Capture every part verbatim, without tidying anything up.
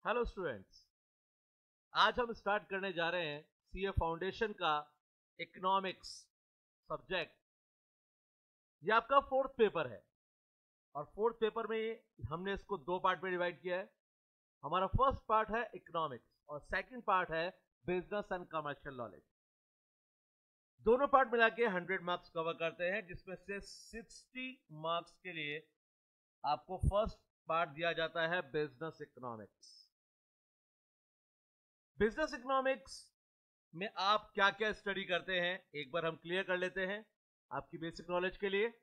Hello students, आज हम start करने जा रहे हैं सीए फाउंडेशन का इकोनॉमिक्स सब्जेक्ट। ये आपका फोर्थ पेपर है और फोर्थ पेपर में हमने इसको दो पार्ट में डिवाइड किया है। हमारा फर्स्ट पार्ट है इकोनॉमिक्स और सेकंड पार्ट है बिजनेस एंड कमर्शियल नॉलेज। दोनों पार्ट मिला के हंड्रेड मार्क्स कवर करते हैं, जिसमें से सिक्सटी मार्क्स के लिए आपको फर्स्ट पार्ट दिया जाता है बिजनेस इकोनॉमिक्स। बिजनेस इकोनॉमिक्स में आप क्या क्या स्टडी करते हैं एक बार हम क्लियर कर लेते हैं आपकी बेसिक नॉलेज के लिए।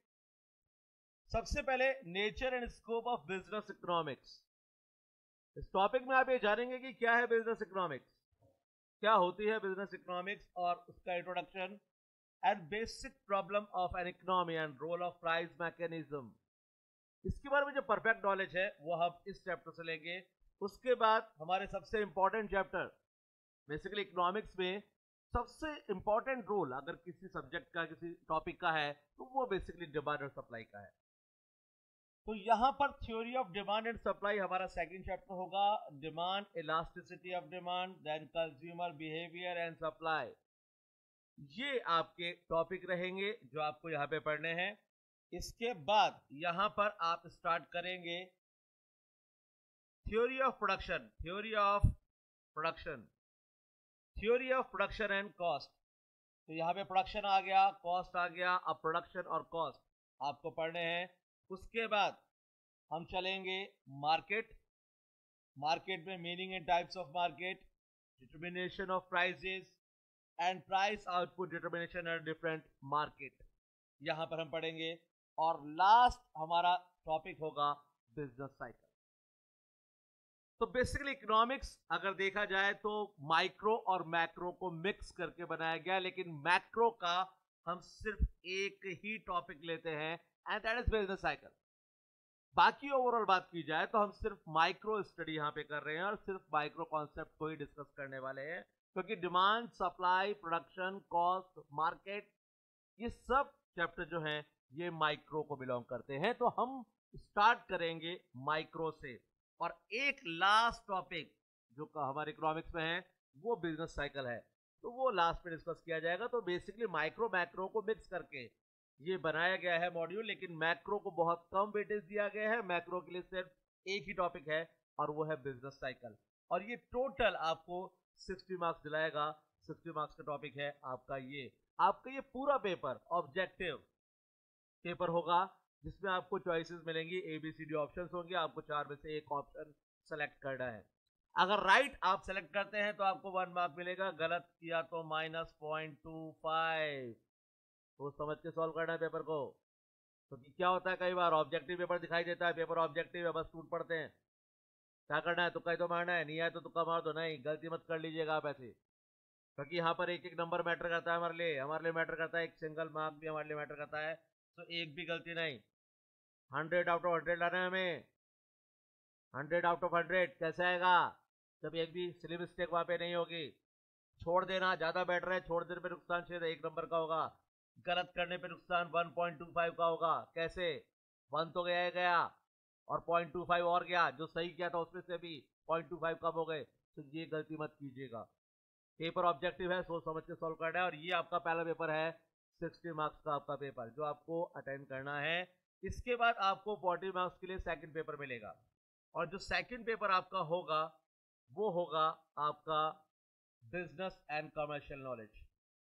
सबसे पहले nature and scope of business economics. इस टॉपिक में आप ये जानेंगे कि क्या है बिजनेस इकोनॉमिक्स, क्या होती है बिजनेस इकोनॉमिक्स और उसका introduction and basic problem of an economy and role of price mechanism. इसके बारे में जो परफेक्ट नॉलेज है वो हम इस चैप्टर से लेंगे। उसके बाद हमारे सबसे इंपॉर्टेंट चैप्टर बेसिकली इकोनॉमिक्स में सबसे इंपॉर्टेंट रोल अगर किसी सब्जेक्ट का किसी टॉपिक का है तो वो बेसिकली डिमांड और सप्लाई का है। तो यहां पर theory of demand and supply हमारा सेकंड चैप्टर होगा। Demand, elasticity of demand, then consumer behaviour and supply, ये आपके टॉपिक रहेंगे जो आपको यहाँ पे पढ़ने हैं। इसके बाद यहां पर आप स्टार्ट करेंगे theory of production, theory of production theory of production and cost. तो यहाँ पे प्रोडक्शन आ गया, कॉस्ट आ गया। अब प्रोडक्शन और कॉस्ट आपको पढ़ने हैं। उसके बाद हम चलेंगे मार्केट, मार्केट में meaning and types of market, determination of prices and price output determination and different market, यहाँ पर हम पढ़ेंगे। और लास्ट हमारा टॉपिक होगा बिजनेस साइकिल। तो बेसिकली इकोनॉमिक्स अगर देखा जाए तो माइक्रो और मैक्रो को मिक्स करके बनाया गया, लेकिन मैक्रो का हम सिर्फ एक ही टॉपिक लेते हैं and that is business cycle. बाकी ओवरऑल बात की जाए तो हम सिर्फ माइक्रो स्टडी यहां पे कर रहे हैं और सिर्फ माइक्रो कॉन्सेप्ट को ही डिस्कस करने वाले हैं, क्योंकि demand, supply, production, cost, market, ये सब चैप्टर जो हैं ये माइक्रो को बिलोंग करते हैं। तो हम स्टार्ट करेंगे माइक्रो से। और एक लास्ट टॉपिक जो हमारे इकोनॉमिक्स में है वो बिजनेस साइकिल है, तो वो लास्ट में डिस्कस किया जाएगा। तो बेसिकली माइक्रो मैक्रो को मिक्स करके ये बनाया गया है मॉड्यूल, लेकिन मैक्रो को बहुत कम वेटेज दिया गया है। मैक्रो के लिए सिर्फ एक ही टॉपिक है और वो है बिजनेस साइकिल, और ये टोटल आपको सिक्सटी मार्क्स दिलाएगा। सिक्सटी मार्क्स का टॉपिक है आपका ये। आपका ये पूरा पेपर ऑब्जेक्टिव पेपर होगा, जिसमें आपको चॉइसेस मिलेंगी, A B C D options होंगे। आपको चार में से एक ऑप्शन सेलेक्ट करना है। अगर राइट आप सेलेक्ट करते हैं तो आपको वन मार्क मिलेगा, गलत किया तो माइनस पॉइंट टू फाइव। तो समझ के सॉल्व करना है पेपर को। तो क्या होता है, कई बार ऑब्जेक्टिव पेपर दिखाई देता है, पेपर ऑब्जेक्टिव है, बस टूट पड़ते हैं। क्या करना है, तुक्का ही तो मारना है, नहीं आए तो तुक्का मार दो। नहीं, गलती मत कर लीजिएगा आप ऐसे, क्योंकि यहाँ पर एक एक नंबर मैटर करता है हमारे लिए हमारे लिए मैटर करता है, एक सिंगल मार्क भी हमारे लिए मैटर करता है। तो एक भी गलती नहीं, हंड्रेड आउट ऑफ हंड्रेड लाना है हमें। हंड्रेड आउट ऑफ हंड्रेड कैसे आएगा, जब एक भी सिली मिस्टेक वहां पे नहीं होगी। छोड़ देना ज्यादा बेटर है, छोड़ देने पे नुकसान शायद एक नंबर का होगा, गलत करने पे नुकसान वन पॉइंट टू फाइव का होगा। कैसे, वन तो गया है गया और पॉइंट टू फाइव और गया, जो सही किया था उसमें से भी पॉइंट टू फाइव कम हो गए। तो ये गलती मत कीजिएगा। पेपर ऑब्जेक्टिव है, सोच समझ के सॉल्व करना है। और ये आपका पहला पेपर है, सिक्सटी मार्क्स का आपका पेपर जो आपको अटेंड करना है। इसके बाद आपको फोर्टी मार्क्स के लिए सेकंड पेपर मिलेगा, और जो सेकंड पेपर आपका होगा वो होगा आपका business and commercial knowledge,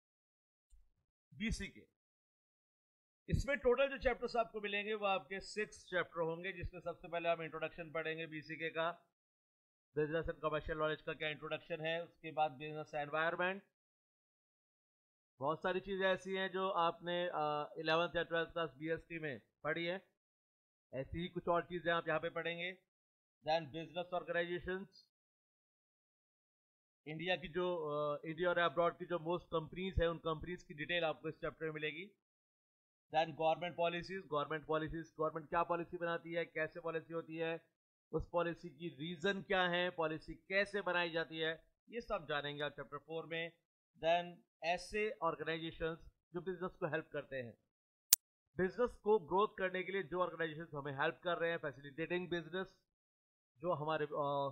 BC K. इसमें टोटल जो चैप्टर्स आपको मिलेंगे वो आपके सिक्स चैप्टर होंगे, जिसमें सबसे पहले हम इंट्रोडक्शन पढ़ेंगे बीसीके का, बिजनेस एंड कमर्शियल नॉलेज का क्या इंट्रोडक्शन है। उसके बाद बिजनेस एनवायरनमेंट, बहुत सारी चीजें ऐसी हैं जो आपने इलेवेंथ या ट्वेल्थ क्लास बीएसटी में पढ़ी है, ऐसी ही कुछ और चीजें आप यहाँ पे पढ़ेंगे। देन बिजनेस ऑर्गेनाइजेशंस, इंडिया की जो इंडिया और अब्रॉड की जो मोस्ट कंपनीज है उन कंपनीज की डिटेल आपको इस चैप्टर में मिलेगी। Then government policies, government policies government क्या पॉलिसी बनाती है, कैसे पॉलिसी होती है, उस पॉलिसी की रीजन क्या है, पॉलिसी कैसे बनाई जाती है, ये सब जानेंगे आप चैप्टर फोर में। देन ऐसे ऑर्गेनाइजेशंस जो बिजनेस को हेल्प करते हैं, बिजनेस को ग्रोथ करने के लिए जो ऑर्गेनाइजेशंस हमें हेल्प कर रहे हैं, फैसिलिटेटिंग बिजनेस, जो हमारे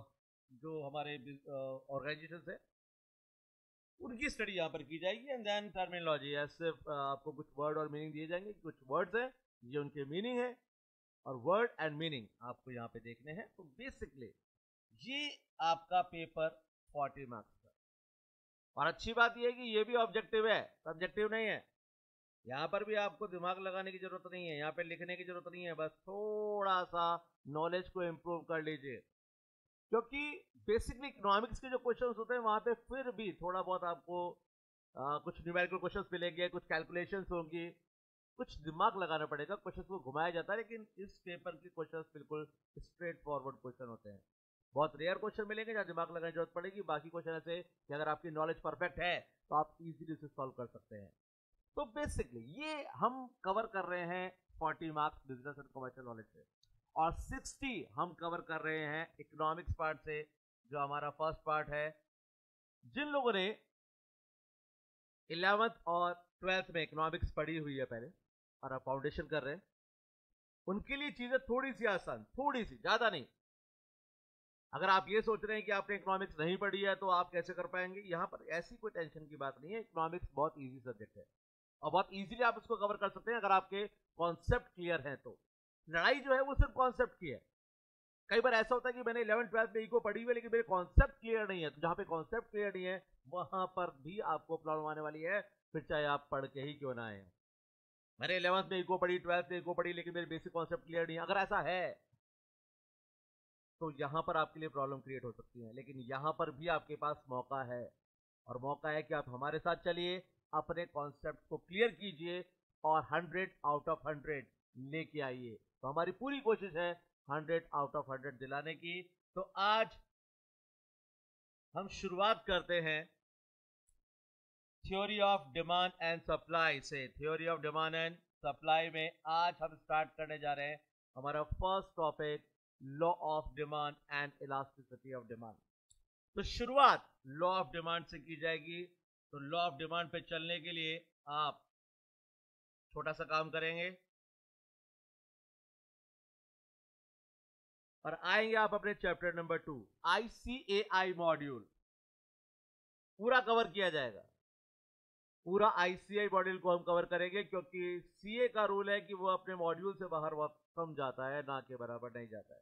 जो हमारे ऑर्गेनाइजेशन है उनकी स्टडी यहाँ पर की जाएगी। एंड देन टर्मिनोलॉजी, ऐसे आपको कुछ वर्ड और मीनिंग दिए जाएंगे, कुछ वर्ड्स हैं ये उनके मीनिंग है और वर्ड एंड मीनिंग आपको यहाँ पे देखने हैं। तो बेसिकली ये आपका पेपर फोर्टी मार्क्स का, और अच्छी बात ये है कि ये भी ऑब्जेक्टिव है, सब्जेक्टिव नहीं है। यहाँ पर भी आपको दिमाग लगाने की जरूरत नहीं है, यहाँ पे लिखने की जरूरत नहीं है, बस थोड़ा सा नॉलेज को इम्प्रूव कर लीजिए, क्योंकि बेसिकली इकोनॉमिक्स के जो क्वेश्चंस होते हैं वहां पे फिर भी थोड़ा बहुत आपको आ, कुछ न्यूमेरिकल क्वेश्चंस मिलेंगे, कुछ कैलकुलेशंस होंगी, कुछ दिमाग लगाना पड़ेगा, क्वेश्चंस को घुमाया जाता है। लेकिन इस पेपर के क्वेश्चंस बिल्कुल स्ट्रेट फॉरवर्ड क्वेश्चन होते हैं। बहुत रेयर क्वेश्चन मिलेंगे जहाँ दिमाग लगाने की जरूरत पड़ेगी, बाकी क्वेश्चन ऐसे कि अगर आपकी नॉलेज परफेक्ट है तो आप इजीली उसे सॉल्व कर सकते हैं। तो बेसिकली ये हम कवर कर रहे हैं forty marks business and commercial knowledge से, और सिक्सटी हम कवर कर रहे हैं इकोनॉमिक्स पार्ट से, जो हमारा फर्स्ट पार्ट है। जिन लोगों ने इलेवेंथ और ट्वेल्थ में इकोनॉमिक्स पढ़ी हुई है पहले और आप फाउंडेशन कर रहे हैं, उनके लिए चीजें थोड़ी सी आसान, थोड़ी सी, ज्यादा नहीं। अगर आप ये सोच रहे हैं कि आपने इकोनॉमिक्स नहीं पढ़ी है तो आप कैसे कर पाएंगे, यहाँ पर ऐसी कोई टेंशन की बात नहीं है। इकोनॉमिक्स बहुत इजी सब्जेक्ट है और बहुत इजीली आप इसको कवर कर सकते हैं अगर आपके कॉन्सेप्ट क्लियर हैं तो। लड़ाई जो है वो सिर्फ कॉन्सेप्ट की है। कई बार ऐसा होता है कि मैंने इलेवेंथ ट्वेल्थ में इको पढ़ी हुई है लेकिन मेरे कॉन्सेप्ट क्लियर नहीं है, तो जहां पे कॉन्सेप्ट क्लियर नहीं है वहां पर भी आपको प्रॉब्लम आने वाली है, फिर चाहे आप पढ़ के ही क्यों ना आए। मैंने इलेवेंथ में इको पढ़ी, ट्वेल्थ में इको पढ़ी, लेकिन मेरे बेसिक कॉन्सेप्ट क्लियर नहीं है, अगर ऐसा है तो यहां पर आपके लिए प्रॉब्लम क्रिएट हो सकती है। लेकिन यहां पर भी आपके पास मौका है, और मौका है कि आप हमारे साथ चलिए, अपने कॉन्सेप्ट को क्लियर कीजिए और हंड्रेड आउट ऑफ हंड्रेड लेके आइए। तो हमारी पूरी कोशिश है हंड्रेड आउट ऑफ हंड्रेड दिलाने की। तो आज हम शुरुआत करते हैं theory of demand and supply से। Theory of demand and supply में आज हम स्टार्ट करने जा रहे हैं हमारा first topic, law of demand and elasticity of demand. तो शुरुआत लॉ ऑफ डिमांड से की जाएगी। तो लॉ ऑफ डिमांड पे चलने के लिए आप छोटा सा काम करेंगे और आएंगे आप अपने chapter number two, ICAI module पूरा कवर किया जाएगा। पूरा आईसीएआई मॉड्यूल को हम कवर करेंगे, क्योंकि सीए का रूल है कि वो अपने मॉड्यूल से बाहर बहुत कम जाता है, ना के बराबर नहीं जाता है।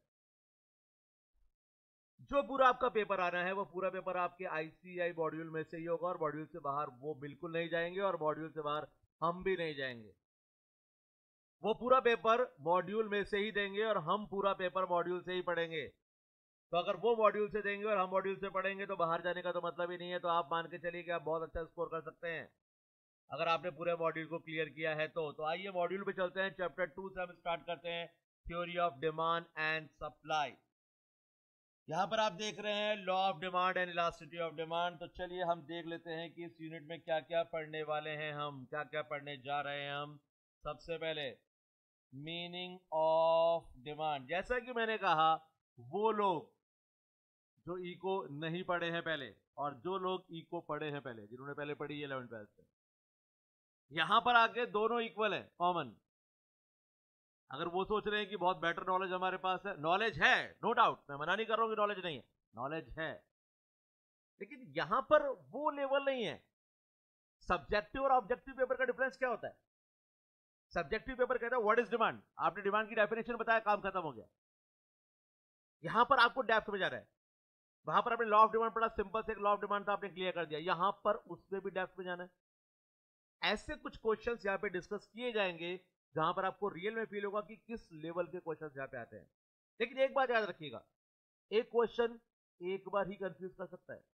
जो पूरा आपका पेपर आना है वो पूरा पेपर आपके आईसीएआई मॉड्यूल में से ही होगा, और मॉड्यूल से बाहर वो बिल्कुल नहीं जाएंगे, और मॉड्यूल से बाहर हम भी नहीं जाएंगे। वो पूरा पेपर मॉड्यूल में से ही देंगे और हम पूरा पेपर मॉड्यूल से ही पढ़ेंगे। तो अगर वो मॉड्यूल से देंगे और हम मॉड्यूल से पढ़ेंगे तो बाहर जाने का तो मतलब ही नहीं है। तो आप मान के चलिए कि आप बहुत अच्छा स्कोर कर सकते हैं अगर आपने पूरे मॉड्यूल को क्लियर किया है तो। तो आइए मॉड्यूल पे चलते हैं। चैप्टर टू से हम स्टार्ट करते हैं, theory of demand and supply. यहां पर आप देख रहे हैं law of demand and elasticity of demand. तो चलिए हम देख लेते हैं कि इस यूनिट में क्या क्या पढ़ने वाले हैं, हम क्या क्या पढ़ने जा रहे हैं। हम सबसे पहले मीनिंग ऑफ डिमांड। जैसा कि मैंने कहा, वो लोग जो इको नहीं पढ़े हैं पहले और जो लोग इको पढ़े हैं पहले, जिन्होंने पहले पढ़ी है इलेवेंथ ट्वेल्थ में, यहां पर आके दोनों इक्वल है, कॉमन। अगर वो सोच रहे हैं कि बहुत बेटर नॉलेज हमारे पास है, नॉलेज है नो डाउट, मैं मना नहीं कर रहा हूं कि नॉलेज नहीं है, नॉलेज है, लेकिन यहां पर वो लेवल नहीं है। सब्जेक्टिव और ऑब्जेक्टिव पेपर का डिफरेंस क्या होता है? सब्जेक्टिव पेपर कहता है व्हाट इज डिमांड, आपने डिमांड की डेफिनेशन बताया, काम खत्म हो गया। यहां पर आपको डेप्थ में जाना है। वहां पर आपने लॉ ऑफ डिमांड पढ़ा, सिंपल से एक लॉ ऑफ डिमांड था, आपने क्लियर कर दिया। यहां पर उसमें भी डेप्थ में जाना है। ऐसे कुछ क्वेश्चंस यहां पे डिस्कस किए जाएंगे जहां पर आपको रियल में फील होगा कि किस लेवल के क्वेश्चंस यहां पे आते हैं। लेकिन एक बात याद रखिएगा, एक क्वेश्चन एक बार ही कंफ्यूज कर सकता है।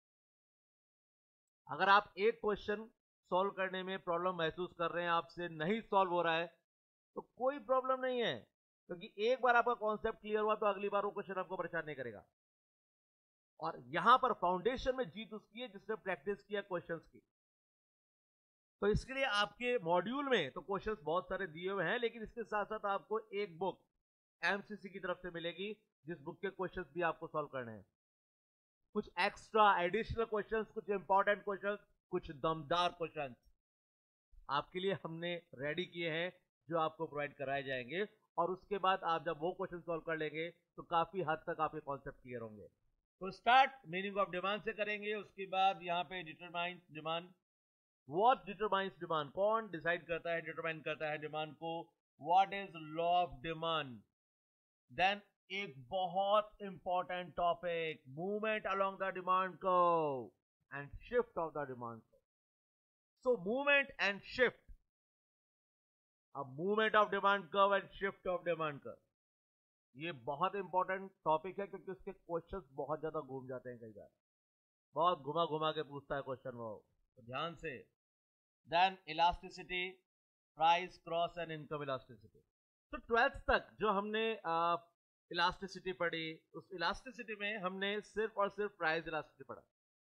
अगर आप एक क्वेश्चन सॉल्व करने में प्रॉब्लम महसूस कर रहे हैं, आपसे नहीं सॉल्व हो रहा है, तो कोई प्रॉब्लम नहीं है, क्योंकि एक बार आपका कॉन्सेप्ट क्लियर हुआ तो अगली बार वो क्वेश्चन आपको परेशान नहीं करेगा। और यहां पर फाउंडेशन में जीत उसकी है जिसने प्रैक्टिस किया क्वेश्चंस की। तो इसके लिए आपके मॉड्यूल में तो क्वेश्चंस बहुत सारे दिए हुए हैं, लेकिन इसके साथ साथ आपको एक बुक एमसीसी की तरफ से मिलेगी, जिस बुक के क्वेश्चंस भी आपको सॉल्व करने हैं। कुछ एक्स्ट्रा एडिशनल क्वेश्चंस, कुछ इंपॉर्टेंट क्वेश्चंस, कुछ दमदार क्वेश्चंस आपके लिए हमने रेडी किए हैं, जो आपको प्रोवाइड कराए जाएंगे। और उसके बाद आप जब वो क्वेश्चन सॉल्व कर लेंगे तो काफी हद तक आपके कॉन्सेप्ट क्लियर होंगे। तो स्टार्ट मीनिंग ऑफ डिमांड से करेंगे, उसके बाद यहाँ पे determine demand, what determines demand, कौन डिसाइड करता है, डिटरमाइन करता है डिमांड को, what is law of demand. Then एक बहुत important topic, movement along the demand curve and shift of the demand curve. So movement and shift, अब movement of demand curve and shift of demand curve, ये बहुत important topic है क्योंकि उसके questions बहुत ज्यादा घूम जाते हैं, कई बार बहुत घुमा घुमा के पूछता है क्वेश्चन वो, तो ध्यान से। Then elasticity, price, cross and income elasticity. तो ट्वेल्थ तक जो हमने इलास्टिसिटी पढ़ी, उस इलास्टिसिटी में हमने सिर्फ और सिर्फ प्राइस इलास्टिसिटी पढ़ा।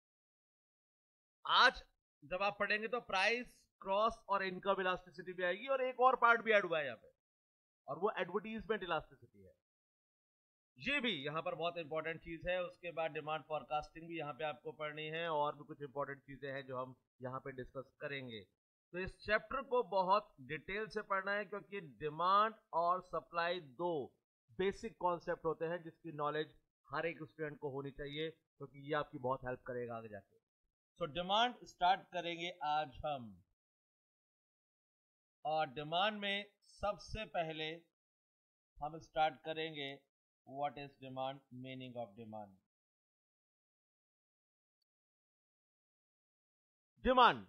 आज जब आप पढ़ेंगे तो प्राइस, क्रॉस और इनकम इलास्टिसिटी भी आएगी, और एक और पार्ट भी ऐड हुआ है यहाँ पे, और वो एडवर्टीजमेंट इलास्टिसिटी है। ये भी यहाँ पर बहुत इंपॉर्टेंट चीज है। उसके बाद डिमांड फॉरकास्टिंग भी यहाँ पे आपको पढ़नी है, और भी कुछ इंपॉर्टेंट चीजें हैं जो हम यहाँ पे डिस्कस करेंगे। तो इस चैप्टर को बहुत डिटेल से पढ़ना है, क्योंकि डिमांड और सप्लाई दो बेसिक कॉन्सेप्ट होते हैं जिसकी नॉलेज हर एक स्टूडेंट को होनी चाहिए, क्योंकि ये आपकी बहुत हेल्प करेगा आगे जाके। सो डिमांड स्टार्ट करेंगे आज हम, और डिमांड में सबसे पहले हम स्टार्ट करेंगे what is demand, meaning of demand. Demand,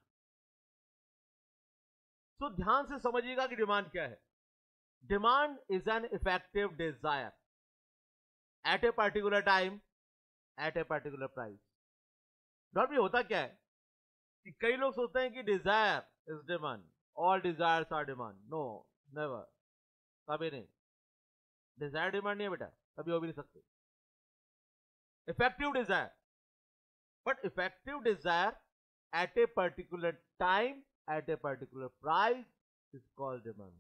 तो ध्यान से समझिएगा कि डिमांड क्या है। Demand is an effective desire at a particular time at a particular price. डॉट भी होता क्या है कि कई लोग सोचते हैं कि desire is demand, all desires are demand. No, never, कभी नहीं। डिजायर डिमांड नहीं है बेटा, कभी हो भी नहीं सकती। Effective desire, but effective desire at a particular time at a particular price is called demand.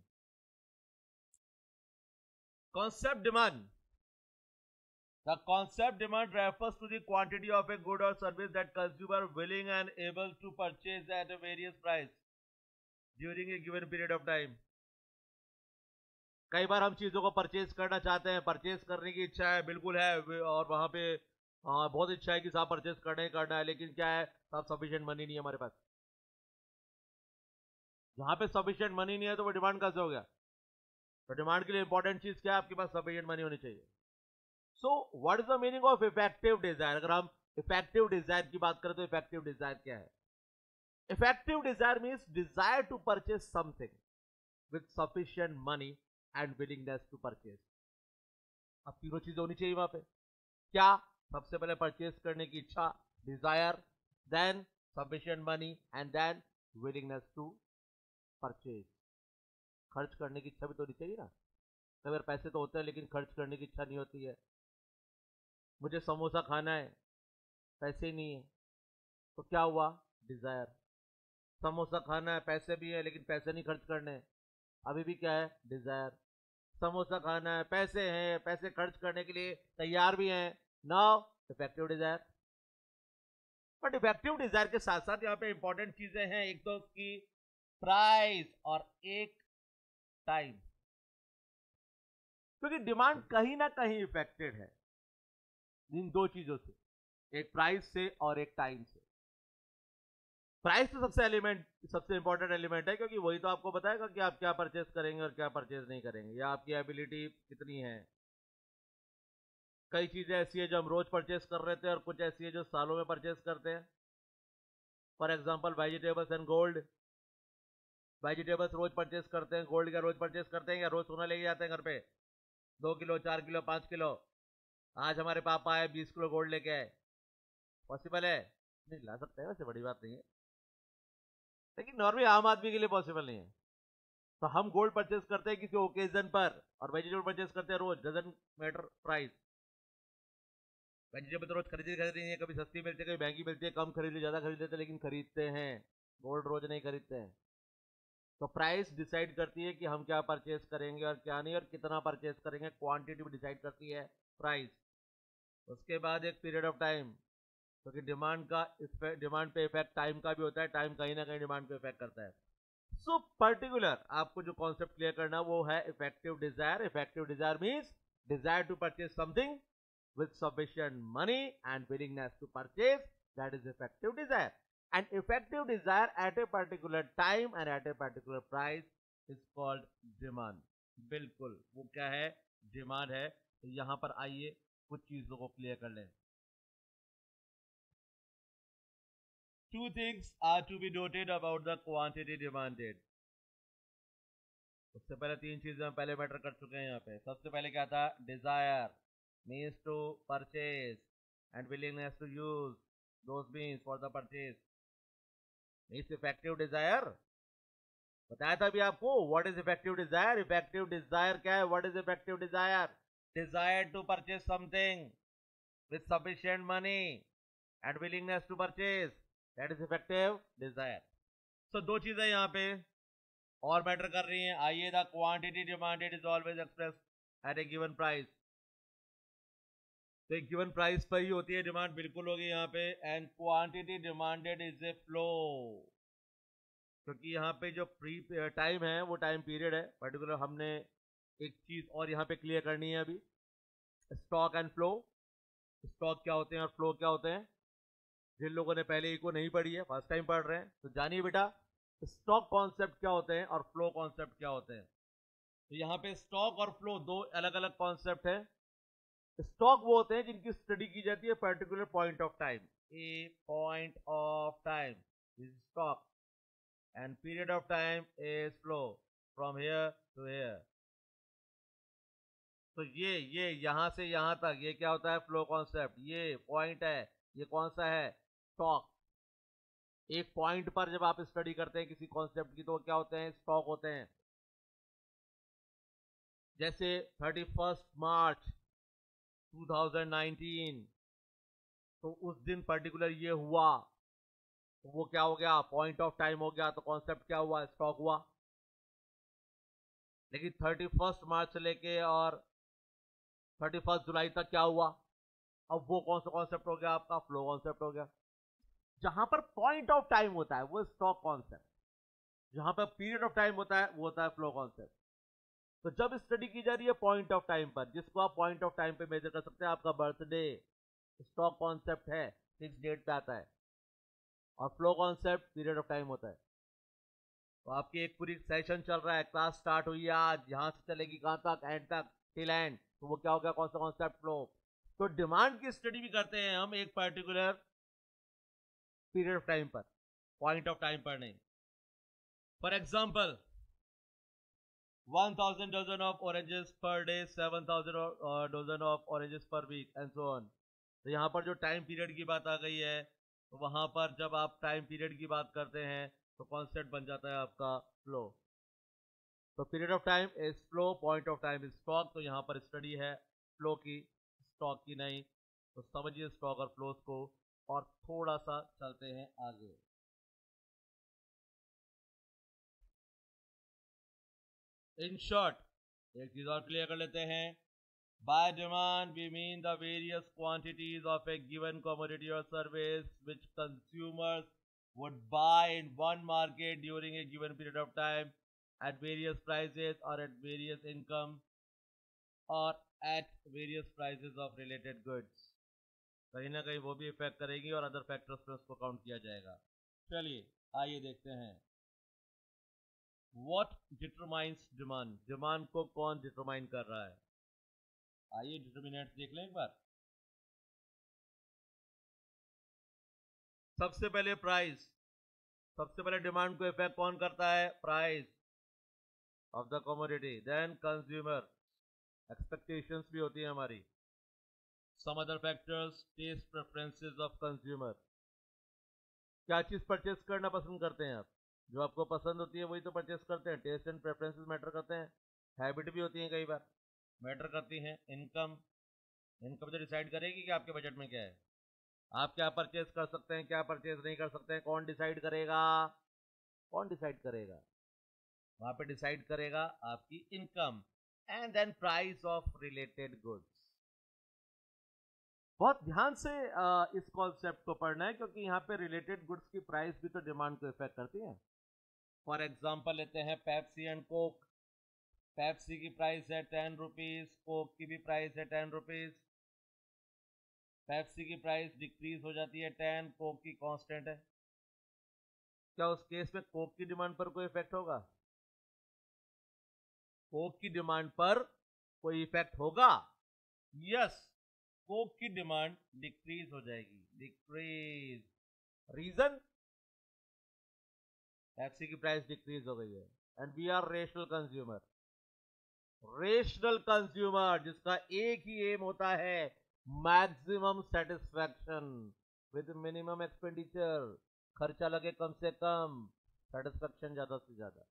Concept demand, the concept demand refers to the quantity of a good or service that consumer willing and able to purchase at a various price during a given period of time। कई बार हम चीजों को purchase करना चाहते हैं, purchase करने की इच्छा है, बिल्कुल है, और वहां पे आ, बहुत इच्छा है कि साहब परचेज करना ही करना है, लेकिन क्या है साहब सफिशिएंट मनी नहीं है हमारे पास। जहां पे सफिशिएंट मनी नहीं है तो वो डिमांड कैसे हो गया? तो डिमांड के लिए इंपॉर्टेंट चीज क्या है? आपके पास सफिशिएंट मनी होनी चाहिए। So what is the meaning of effective desire? अगर हम इफेक्टिव डिजायर की बात करें तो इफेक्टिव डिजायर क्या है? Effective desire means desire to purchase something with sufficient money and willingness to purchase. अब तीनों चीजें होनी चाहिए वहां पे। क्या? सबसे पहले परचेज करने की इच्छा, desire, then sufficient money and then willingness to purchase. खर्च करने की इच्छा भी तो होनी चाहिए ना। कई बार पैसे तो होते हैं लेकिन खर्च करने की इच्छा नहीं होती है। मुझे समोसा खाना है, पैसे नहीं है, तो क्या हुआ? डिजायर। समोसा खाना है, पैसे भी है लेकिन पैसे नहीं खर्च करने, अभी भी क्या है? डिजायर। समोसा खाना है, पैसे हैं, पैसे खर्च करने के लिए तैयार भी हैं, now effective desire. But effective desire के साथ साथ यहाँ पे इंपॉर्टेंट चीजें हैं, एक तो उसकी प्राइस और एक टाइम, क्योंकि डिमांड कहीं ना कहीं इफेक्टेड है इन दो चीजों से, एक प्राइस से और एक टाइम से। प्राइस तो सबसे एलिमेंट सबसे इंपॉर्टेंट एलिमेंट है, क्योंकि वही तो आपको बताएगा कि आप क्या परचेज करेंगे और क्या परचेज नहीं करेंगे, या आपकी एबिलिटी कितनी है। कई चीजें ऐसी है जो हम रोज परचेज कर रहे थे और कुछ ऐसी है जो सालों में परचेज करते हैं। For example vegetables and gold. Vegetables रोज परचेज करते हैं, गोल्ड क्या रोज परचेज करते हैं, या रोज सोना लेके जाते हैं घर पे दो किलो चार किलो पांच किलो। आज हमारे पापा आए बीस किलो गोल्ड लेके आए, पॉसिबल है? नहीं ला सकते हैं, वैसे बड़ी बात नहीं है, लेकिन नॉर्मली आम आदमी के लिए पॉसिबल नहीं है। तो हम गोल्ड परचेज करते हैं किसी ओकेजन पर, और वेजिटेबल परचेज करते हैं रोज, डजंट मैटर प्राइस। वेजिटेबल तो रोज खरीदी खरीदी नहीं है, कभी सस्ती मिलती है कभी महंगी मिलती है, कम खरीद ली ज्यादा खरीद लेते, लेकिन खरीदते हैं। गोल्ड रोज नहीं खरीदते हैं। तो प्राइस डिसाइड करती है कि हम क्या परचेज करेंगे और क्या नहीं, और कितना परचेज करेंगे, क्वांटिटी भी डिसाइड करती है प्राइस। उसके बाद एक पीरियड ऑफ टाइम, क्योंकि तो डिमांड का डिमांड पे इफेक्ट टाइम का भी होता है, टाइम कहीं ना कहीं डिमांड को इफेक्ट करता है। सो so, पर्टिकुलर आपको जो कॉन्सेप्ट क्लियर करना वो है effective desire. Effective desire means desire to purchase something with sufficient money and willingness to purchase, that is effective desire. And effective desire at a particular time and at a particular price is called demand. बिल्कुल वो क्या है, demand है. तो यहां पर आइए कुछ चीजों को क्लियर कर लें. Two things are to be noted about the quantity demanded. सबसे पहले तीन चीजें हम पहले मैटर कर चुके हैं यहाँ पे. सबसे पहले क्या था, desire means to purchase and willingness to use those means for the purchase means effective desire. बताया था अभी आपको what is effective desire. effective desire क्या है, what is effective desire? desire to purchase something with sufficient money and willingness to purchase, that is effective desire. so दो चीजें यहाँ पे और मैटर कर रही हैं. आइए, the quantity demanded is always express at a given price. तो एक गिवन प्राइस पर ही होती है डिमांड, बिल्कुल होगी यहाँ पे. And quantity demanded is a flow, क्योंकि यहाँ पे जो प्री टाइम है वो टाइम पीरियड है पर्टिकुलर. हमने एक चीज और यहाँ पे क्लियर करनी है अभी, स्टॉक एंड फ्लो. स्टॉक क्या होते हैं और फ्लो क्या होते हैं. जिन लोगों ने पहले इको नहीं पढ़ी है, फर्स्ट टाइम पढ़ रहे हैं, तो जानिए बेटा स्टॉक कॉन्सेप्ट क्या होते हैं और फ्लो कॉन्सेप्ट क्या होते हैं. तो यहाँ पे स्टॉक और फ्लो दो अलग अलग कॉन्सेप्ट है. स्टॉक वो होते हैं जिनकी स्टडी की जाती है particular point of time. A point of time is stock and period of time is flow from here to here. तो ये ये यहां से यहां तक ये क्या होता है, फ्लो कॉन्सेप्ट. ये पॉइंट है, ये कौन सा है, स्टॉक. एक पॉइंट पर जब आप स्टडी करते हैं किसी कॉन्सेप्ट की तो क्या होते हैं, स्टॉक होते हैं. जैसे thirty first March two thousand nineteen, तो उस दिन पर्टिकुलर ये हुआ तो वो क्या हो गया, पॉइंट ऑफ टाइम हो गया. तो कॉन्सेप्ट क्या हुआ, स्टॉक हुआ. लेकिन थर्टी फर्स्ट मार्च से लेके और थर्टी फर्स्ट जुलाई तक क्या हुआ, अब वो कौन सा कॉन्सेप्ट हो गया आपका, फ्लो कॉन्सेप्ट हो गया. जहां पर पॉइंट ऑफ टाइम होता है वो स्टॉक कॉन्सेप्ट, जहां पर पीरियड ऑफ टाइम होता है वो होता है फ्लो कॉन्सेप्ट. तो जब स्टडी की जा रही है पॉइंट ऑफ टाइम पर, जिसको आप पॉइंट ऑफ टाइम पे मेजर कर सकते हैं, आपका बर्थडे स्टॉक कॉन्सेप्ट है, फिक्स डेट पे आता है. और flow concept period of time होता है. तो आपकी एक पूरी सेशन चल रहा है, क्लास स्टार्ट हुई है आज, यहां से चलेगी कहां तक, एंड तक, टिल एंड. तो वो क्या हो गया, कौन सा कॉन्सेप्ट, फ्लो. तो डिमांड की स्टडी भी करते हैं हम एक पर्टिकुलर पीरियड ऑफ टाइम पर, पॉइंट ऑफ टाइम पर नहीं. For example one thousand dozen of oranges per day, seven thousand uh, dozen of oranges per week and so on. तो यहाँ पर जो टाइम पीरियड की बात आ गई है, तो वहां पर जब आप टाइम पीरियड की बात करते हैं तो कॉन्सेप्ट बन जाता है आपका फ्लो. तो period of time is flow, point of time is stock. तो यहाँ पर स्टडी है फ्लो की, स्टॉक की नहीं. तो समझिए स्टॉक और फ्लोज को, और थोड़ा सा चलते हैं आगे. इन शॉर्ट एक चीज और क्लियर कर लेते हैं. By demand we mean the various quantities of a given commodity और service which consumers would buy in one market during a given period of time at various prices or at various income or at various prices of related goods. कहीं ना कहीं वो भी effect करेगी और other factors पे उसको count किया जाएगा. चलिए आइए देखते हैं. What determines demand? डिमांड को कौन डिटरमाइन कर रहा है. आइए डिटर्मिनेंट्स देख लें एक बार. सबसे पहले प्राइस. सबसे पहले डिमांड को इफेक्ट कौन करता है, price of the commodity. Then consumer expectations भी होती है हमारी. Some other factors, taste preferences of consumer. क्या चीज परचेस करना पसंद करते हैं आप, जो आपको पसंद होती है वही तो परचेस करते हैं. टेस्ट एंड प्रेफरेंसेस मैटर करते हैं. हैबिट भी होती है कई बार मैटर करती हैं. इनकम, इनकम जो डिसाइड करेगी कि आपके बजट में क्या है, आप क्या परचेस कर सकते हैं, क्या परचेस नहीं कर सकते हैं. कौन डिसाइड करेगा, कौन डिसाइड करेगा, वहां पे डिसाइड करेगा आपकी income. And then price of related goods. बहुत ध्यान से आ, इस कॉन्सेप्ट को पढ़ना है, क्योंकि यहाँ पे रिलेटेड गुड्स की प्राइस भी तो डिमांड को इफेक्ट करती है. फॉर एग्जाम्पल लेते हैं पेप्सी एंड कोक. पेप्सी की प्राइस है टेन रुपीज, कोक की भी प्राइस है टेन रुपीज. पेप्सी की प्राइस डिक्रीज हो जाती है टेन, कोक की कांस्टेंट है। क्या उस केस में कोक की डिमांड पर कोई इफेक्ट होगा? कोक की डिमांड पर कोई इफेक्ट होगा? यस, कोक की डिमांड डिक्रीज हो जाएगी, डिक्रीज। रीजन, पेप्सी की प्राइस डिक्रीज हो गई है and we are rational consumer. Rational consumer जिसका एक ही एम होता है maximum satisfaction with minimum expenditure, खर्चा लगे कम से कम, सेटिस्फैक्शन ज्यादा से ज्यादा।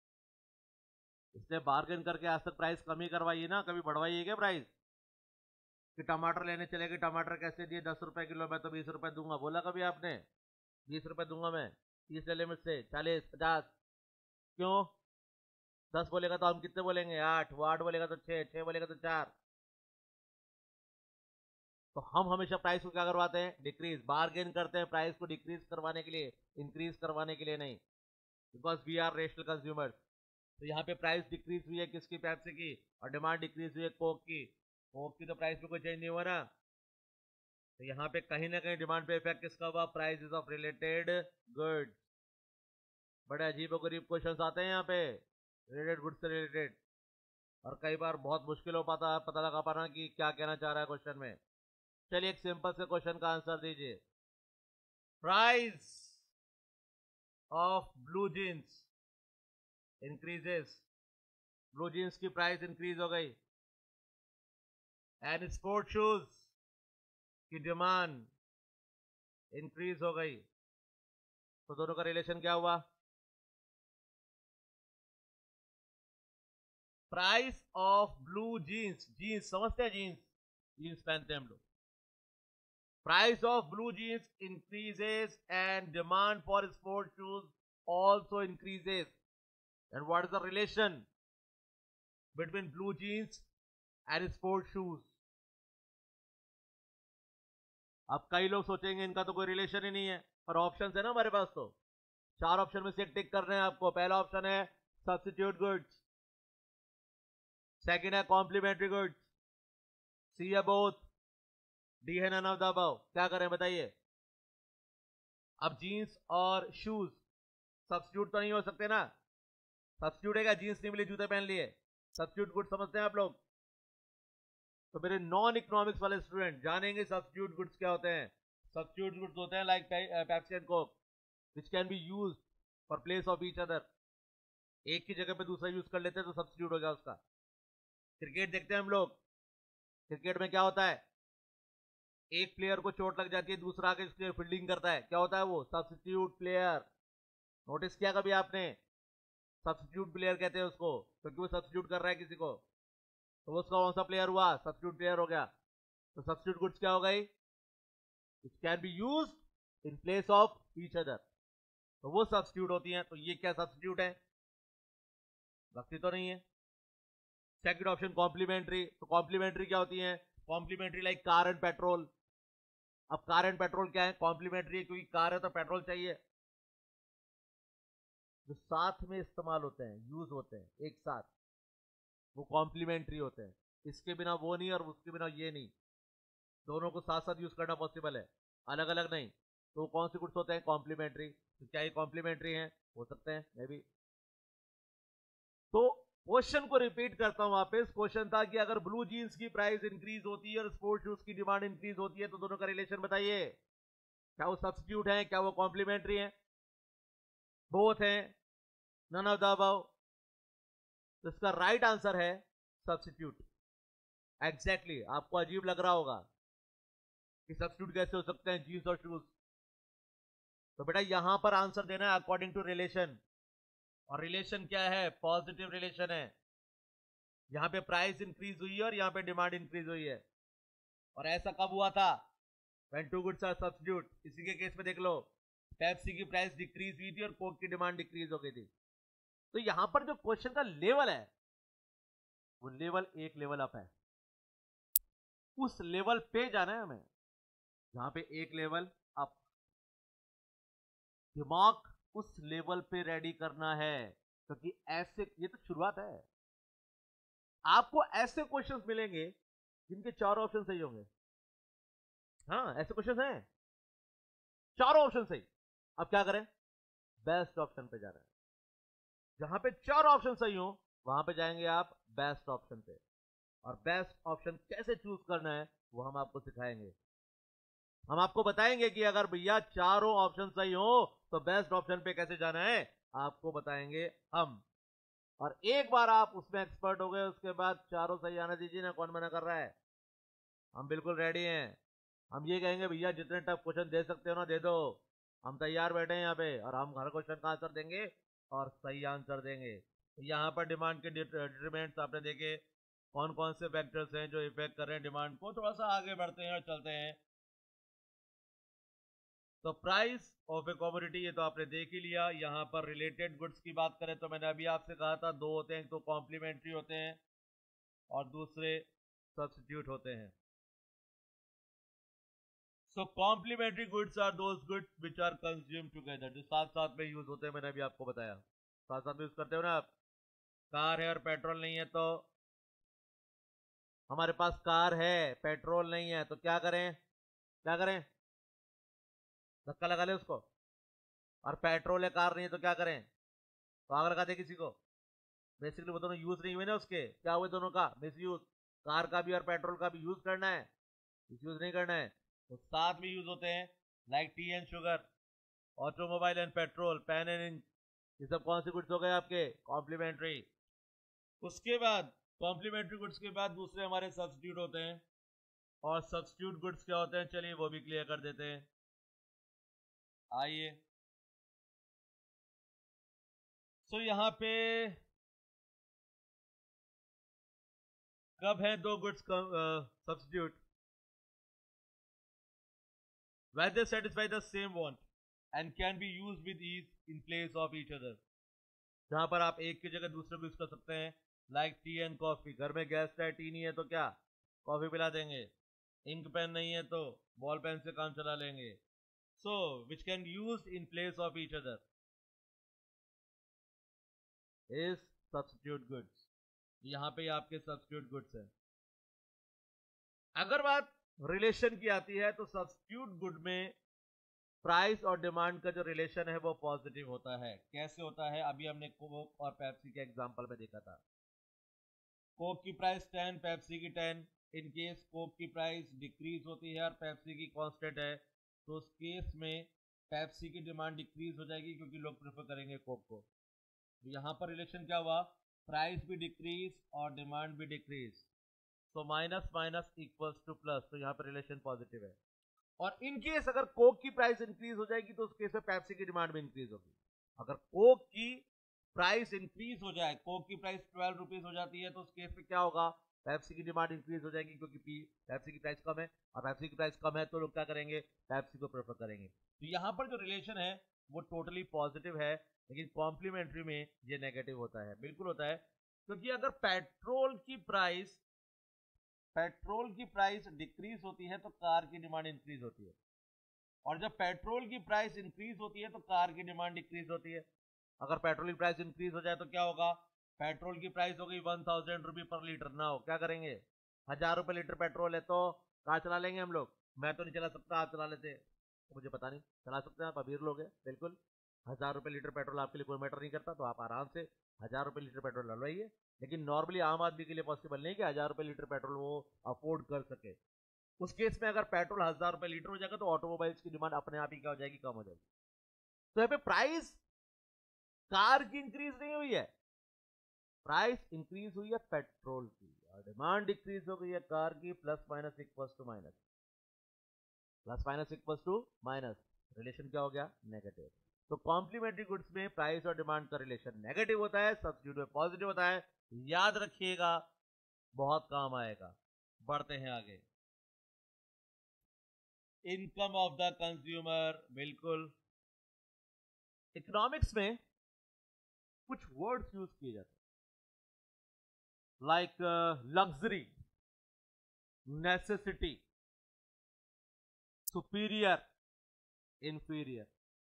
इसने बार्गेन करके आज तक प्राइस कम ही करवाई है ना, कभी बढ़वाई है क्या प्राइस? कि टमाटर लेने चले गए, टमाटर कैसे दिए? दस रुपए किलो, मैं तो बीस रुपए दूंगा, बोला कभी आपने? बीस रुपए दूंगा मैं, तीस ले ले मुझसे, चालीस, पचास। क्यों? दस बोलेगा तो हम कितने बोलेंगे? आठ। वो आठ बोलेगा तो छह, छह बोलेगा तो चार। तो हम हमेशा प्राइस को क्या करवाते हैं? डिक्रीज। बार्गेन करते हैं प्राइस को डिक्रीज करवाने के लिए, इंक्रीज करवाने के लिए नहीं, because we are rational consumers. तो यहाँ पे प्राइस डिक्रीज हुई है किसकी? पेप्सी की। और डिमांड डिक्रीज हुई है कोक की। कोक की तो प्राइस में कोई चेंज नहीं हुआ ना, तो यहाँ पे कहीं ना कहीं डिमांड पे इफेक्ट किसका हुआ? Prices of related goods. बड़े अजीब और गरीब क्वेश्चन आते हैं यहाँ पे रिलेटेड गुड्स से रिलेटेड, और कई बार बहुत मुश्किल हो पाता है पता लगा पाना कि क्या कहना चाह रहा है क्वेश्चन में। चलिए एक सिंपल से क्वेश्चन का आंसर दीजिए। Price of blue jeans increases, blue jeans की प्राइस इंक्रीज हो गई, एंड स्पोर्ट शूज की डिमांड इंक्रीज हो गई, तो दोनों का रिलेशन क्या हुआ? Price of blue jeans, jeans समझते हैं? जीन्स, जीन्स पहनते हैं हम लोग। Price of blue jeans increases and demand for sport shoes also increases, and what is the relation between blue jeans and sport shoes? अब कई लोग सोचेंगे इनका तो कोई रिलेशन ही नहीं है, पर ऑप्शन है ना हमारे पास, तो चार ऑप्शन में से एक टिक करने हैं आपको। पहला ऑप्शन है सब्स्टिट्यूट गुड्स, सेकंड है कॉम्प्लीमेंट्री गुड्स, सी है बोथ, डी है नन ऑफ द अबव। क्या करें बताइए? अब जीन्स और शूज सब्स्टिट्यूट तो नहीं हो सकते ना, सब्स्टिट्यूट है क्या? जीन्स नहीं मिली, जूते पहन लिए, सब्स्टिट्यूट गुड्स समझते हैं आप लोग? तो मेरे नॉन इकोनॉमिक्स वाले स्टूडेंट जानेंगे सब्स्टिट्यूट गुड्स क्या होते हैं। सब्स्टिट्यूट गुड्स होते हैं like Pepsi and Coke which can be used for place of each other. एक की जगह पे दूसरा यूज कर लेते हैं तो सब्स्टिट्यूट हो गया उसका। क्रिकेट देखते हैं हम लोग, क्रिकेट में क्या होता है? एक प्लेयर को चोट लग जाती है, दूसरा आके उसकी फील्डिंग करता है, क्या होता है वो? Substitute player. नोटिस किया कभी आपने? सब्स्टिट्यूट प्लेयर कहते हैं उसको, क्योंकि वो सब्स्टिट्यूट कर रहा है किसी को, तो वो उसका कौन सा प्लेयर हुआ? सब्स्टिट्यूट प्लेयर हो गया। तो सब्स्टिट्यूट गुड्स क्या हो गई? It can be used in place of each other, तो वो सब्स्टिट्यूट होती हैं। तो ये क्या सब्स्टिट्यूट है? लगती तो नहीं है। सेकंड ऑप्शन कॉम्प्लीमेंट्री, तो कॉम्प्लीमेंट्री क्या होती है? Complementary like car and petrol. अब कार एंड पेट्रोल क्या है? कॉम्प्लीमेंट्री, क्योंकि कार है तो पेट्रोल चाहिए, जो साथ में इस्तेमाल होते हैं, यूज होते हैं एक साथ, वो कॉम्प्लीमेंट्री होते हैं। इसके बिना वो नहीं और उसके बिना ये नहीं, दोनों को साथ साथ यूज करना पॉसिबल है, अलग अलग नहीं। तो कौन से गुड्स होते हैं? कॉम्प्लीमेंट्री। तो क्या ये कॉम्प्लीमेंट्री हैं? हो सकते हैं मे बी। तो क्वेश्चन को रिपीट करता हूं वापस। क्वेश्चन था कि अगर ब्लू जीन्स की प्राइस इंक्रीज होती है और स्पोर्ट शूज की डिमांड इंक्रीज होती है तो दोनों का रिलेशन बताइए। क्या वो सब्स्टिट्यूट है? क्या वो कॉम्प्लीमेंट्री है? बोथ है, नन ऑफ द अबव। तो इसका राइट आंसर है सब्स्टिट्यूट। एग्जैक्टली exactly, आपको अजीब लग रहा होगा कि सब्स्टिट्यूट कैसे हो सकते हैं जीन्स और शूज, तो बेटा यहां पर आंसर देना है अकॉर्डिंग टू रिलेशन, और रिलेशन क्या है? पॉजिटिव रिलेशन है। यहां पे प्राइस इंक्रीज हुई है और यहां पे डिमांड इंक्रीज हुई है, और ऐसा कब हुआ था? When two goods are substitute. इसी के केस में देख लो, पेप्सी की प्राइस डिक्रीज हुई थी और कोक की डिमांड डिक्रीज हो गई थी। तो यहां पर जो क्वेश्चन का लेवल है वो लेवल एक लेवल अप है, उस लेवल पे जाना है हमें जहां पे एक लेवल अप, दिमाग उस लेवल पे रेडी करना है, क्योंकि ऐसे, ये तो शुरुआत है। आपको ऐसे क्वेश्चंस मिलेंगे जिनके चार ऑप्शन सही होंगे, हाँ ऐसे क्वेश्चन हैं, चारों ऑप्शन सही। अब क्या करें, बेस्ट ऑप्शन पे जा रहे हैं, जहां पे चार ऑप्शन सही हो वहां पे जाएंगे आप बेस्ट ऑप्शन पे, और बेस्ट ऑप्शन कैसे चूज करना है वो हम आपको सिखाएंगे। हम आपको बताएंगे कि अगर भैया चारों ऑप्शन सही हो तो बेस्ट ऑप्शन पे कैसे जाना है, आपको बताएंगे हम। और एक बार आप उसमें एक्सपर्ट हो गए उसके बाद चारों सही आने दीजिए ना, कौन मना कर रहा है, हम बिल्कुल रेडी हैं। हम ये कहेंगे भैया जितने टफ क्वेश्चन दे सकते हो ना दे दो, हम तैयार बैठे हैं यहाँ पे, और हम हर क्वेश्चन का आंसर देंगे और सही आंसर देंगे। यहाँ पर डिमांड के डिटरमिनेंट्स आपने देखे, कौन कौन से फैक्टर्स हैं जो इफेक्ट कर रहे हैं डिमांड को। थोड़ा सा आगे बढ़ते हैं और चलते हैं। तो प्राइस ऑफ ए कमोडिटी ये तो आपने देख ही लिया। यहाँ पर रिलेटेड गुड्स की बात करें तो मैंने अभी आपसे कहा था दो होते हैं, तो कॉम्प्लीमेंट्री होते हैं और दूसरे सब्स्टिट्यूट होते हैं। So complementary goods are those goods which are consume together, जो साथ साथ में यूज होते हैं, मैंने अभी आपको बताया साथ साथ में यूज करते हो ना आप। कार है और पेट्रोल नहीं है, तो हमारे पास कार है पेट्रोल नहीं है तो क्या करें, क्या करें, धक्का लगा ले उसको। और पेट्रोल है कार नहीं है तो क्या करें, तो आग लगा दे किसी को। बेसिकली वो दोनों यूज नहीं हुए ना, उसके क्या हुए दोनों का मिस यूज, कार का भी और पेट्रोल का भी यूज करना है, मिस यूज नहीं करना है, तो साथ में यूज होते हैं। Like tea and sugar, automobile and petrol, pen and ink, ये सब कौन से गुड्स हो गए आपके कॉम्प्लीमेंट्री। उसके बाद कॉम्प्लीमेंट्री गुड्स के बाद दूसरे हमारे सब्स्टिट्यूट होते हैं, और सब्स्टिट्यूट गुड्स क्या होते हैं चलिए वो भी क्लियर कर देते हैं। आइए, सो यहाँ पे कब है दो goods substitute, where they satisfy the same want and can be used with ease in place of each other, जहां पर आप एक की जगह दूसरे को यूज कर सकते हैं। लाइक टी एंड कॉफी, घर में गैस है, टी नहीं है तो क्या कॉफी पिला देंगे, इंक पेन नहीं है तो बॉल पेन से काम चला लेंगे। So which can use in place of each other is substitute goods, यहाँ पे आपके सब्स्टिट्यूट गुड्स हैं। अगर बात रिलेशन की आती है तो सब्स्टिट्यूट गुड में प्राइस और डिमांड का जो रिलेशन है वो पॉजिटिव होता है। कैसे होता है, अभी हमने कोक और पेप्सी के एग्जांपल में देखा था। कोक की प्राइस टेन, पेप्सी की टेन। इन केस कोक की प्राइस डिक्रीज होती है और पेप्सी की कांस्टेंट है, तो उस केस में पेप्सी की डिमांड डिक्रीज हो जाएगी क्योंकि लोग प्रेफर करेंगे कोक को। तो यहाँ पर रिलेशन क्या हुआ, प्राइस भी डिक्रीज और डिमांड भी डिक्रीज, तो minus minus equals to plus, तो यहाँ पर रिलेशन पॉजिटिव है। और इन केस अगर कोक की प्राइस इंक्रीज हो जाएगी तो उस केस में पेप्सी की डिमांड भी इंक्रीज होगी। अगर कोक की प्राइस इंक्रीज हो जाए, कोक की प्राइस ट्वेल्व रुपीज हो जाती है, तो उस केस में क्या होगा, पेप्सी की डिमांड इंक्रीज हो जाएगी क्योंकि पेप्सी की प्राइस कम है, और पेप्सी की प्राइस कम है तो लोग क्या करेंगे, पेप्सी को प्रेफर करेंगे। तो यहाँ पर जो रिलेशन है वो टोटली पॉजिटिव है, लेकिन कॉम्प्लीमेंट्री में ये नेगेटिव होता है। बिल्कुल होता है, क्योंकि अगर पेट्रोल की प्राइस पेट्रोल की प्राइस डिक्रीज होती है तो कार की डिमांड इंक्रीज होती है, और जब पेट्रोल की प्राइस इंक्रीज होती है तो कार की डिमांड डिक्रीज होती है। अगर पेट्रोल की प्राइस इंक्रीज हो जाए तो क्या होगा, पेट्रोल की प्राइस हो गई वन थाउजेंड रुपी पर लीटर, ना हो क्या करेंगे, हजार रुपए लीटर पेट्रोल है तो कार चला लेंगे हम लोग। मैं तो नहीं चला सकता, आप चला लेते तो मुझे पता नहीं, चला सकते हैं आप, अमीर लोग हैं बिल्कुल। हजार रुपए लीटर पेट्रोल आपके लिए कोई मैटर नहीं करता, तो आप आराम से हजार रुपए लीटर पेट्रोल डलवाइए। लेकिन नॉर्मली आम आदमी के लिए पॉसिबल नहीं कि हजार रुपए लीटर पेट्रोल वो अफोर्ड कर सके। उस केस में अगर पेट्रोल हजार रुपए लीटर हो जाएगा तो ऑटोमोबाइल्स की डिमांड अपने आप ही क्या हो जाएगी, कम हो जाएगी। तो यहाँ पे प्राइस कार की इंक्रीज नहीं हुई है, प्राइस इंक्रीज हुई है पेट्रोल की, और डिमांड डिक्रीज हो गई है कार की। Plus minus equals to minus, plus minus equals to minus, relation क्या हो गया, नेगेटिव। तो कॉम्प्लीमेंट्री गुड्स में प्राइस और डिमांड का रिलेशन नेगेटिव होता है, सब्स्टिट्यूट में पॉजिटिव होता है। याद रखिएगा, बहुत काम आएगा। बढ़ते हैं आगे। इनकम ऑफ द कंज्यूमर, बिल्कुल इकोनॉमिक्स में कुछ वर्ड्स यूज किए जाते हैं, like luxury, necessity, superior, inferior.